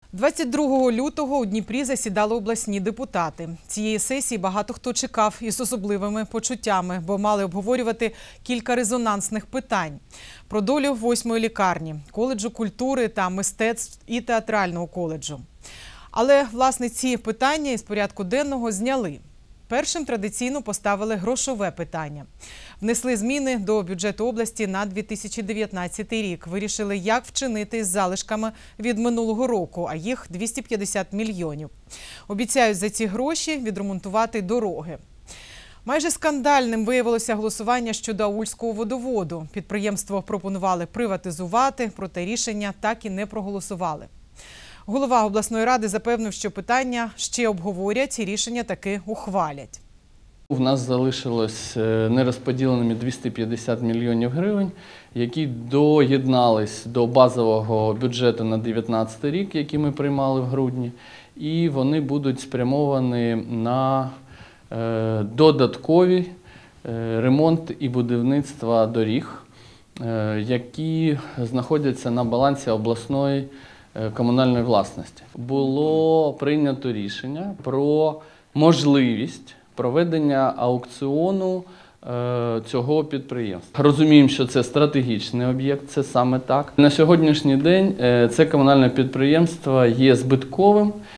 22 лютого у Дніпрі засідали обласні депутати. Цієї сесії багато хто чекав із особливими почуттями, бо мали обговорювати кілька резонансних питань. Про долю 8-ї лікарні, коледжу культури та мистецтв і театрального коледжу. Але, власне, ці питання із порядку денного зняли. Першим традиційно поставили грошове питання. Внесли зміни до бюджету області на 2019 рік. Вирішили, як вчинити з залишками від минулого року, а їх 250 мільйонів. Обіцяють за ці гроші відремонтувати дороги. Майже скандальним виявилося голосування щодо Аульського водоводу. Підприємство пропонували приватизувати, проте рішення так і не проголосували. Голова обласної ради запевнив, що питання ще обговорять і рішення таки ухвалять. У нас залишилось нерозподіленими 250 мільйонів гривень, які доєднались до базового бюджету на 2019 рік, який ми приймали в грудні, і вони будуть спрямовані на додаткові ремонт і будівництво доріг, які знаходяться на балансі обласної комунальної власності. Було прийнято рішення про можливість проведення аукціону цього підприємства. Розуміємо, що це стратегічний об'єкт, це саме так. На сьогоднішній день це комунальне підприємство є збитковим